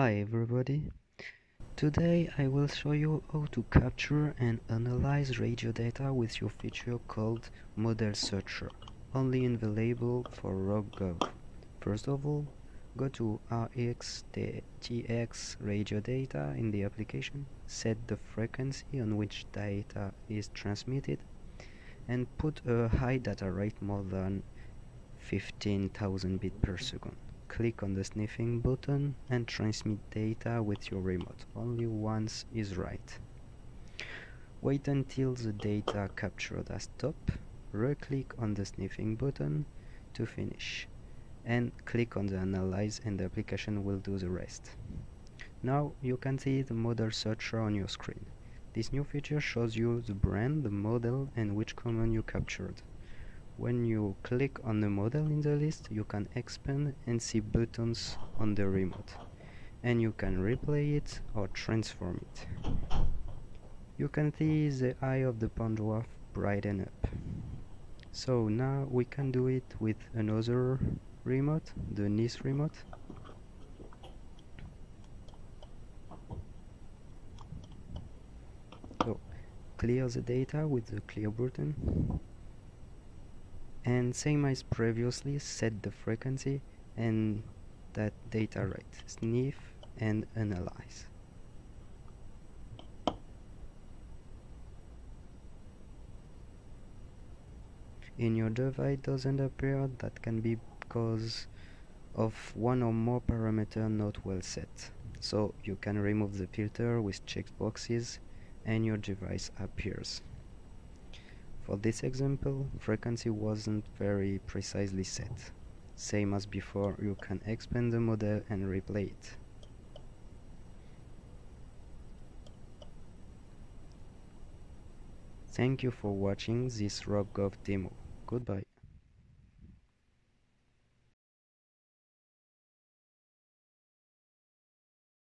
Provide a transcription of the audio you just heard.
Hi everybody. Today I will show you how to capture and analyze radio data with your feature called Model Searcher, only available for Rogue Gov. First of all, go to rtl-sdr radio data in the application, set the frequency on which data is transmitted, and put a high data rate more than 15,000 bits per second. Click on the sniffing button and transmit data with your remote. Only once is right. Wait until the data captured has stopped. Right-click on the sniffing button to finish. And click on the analyze and the application will do the rest. Now you can see the model searcher on your screen. This new feature shows you the brand, the model, and which command you captured. When you click on the model in the list, you can expand and see buttons on the remote, and you can replay it or transform it. You can see the eye of the PandwaRF brighten up. So now we can do it with another remote, the NIS remote. So clear the data with the clear button. And same as previously, set the frequency and that data rate, sniff and analyze. In your device doesn't appear, that can be because of one or more parameters not well set. So you can remove the filter with checkboxes and your device appears. For this example, frequency wasn't very precisely set. Same as before, you can expand the model and replay it. Thank you for watching this Rogue Gov demo. Goodbye.